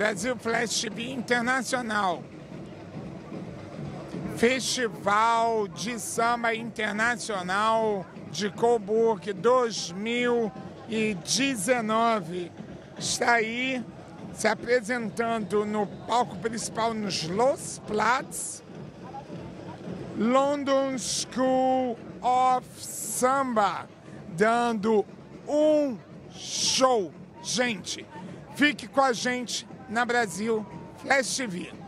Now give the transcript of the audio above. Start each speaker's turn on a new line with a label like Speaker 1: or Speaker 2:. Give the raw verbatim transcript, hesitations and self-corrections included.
Speaker 1: Brasil Flash T V Internacional. Festival de Samba Internacional de Coburg dois mil e dezenove. Está aí se apresentando no palco principal no Schlossplatz, London School of Samba, dando um show. Gente, fique com a gente na Brasil Flash T V.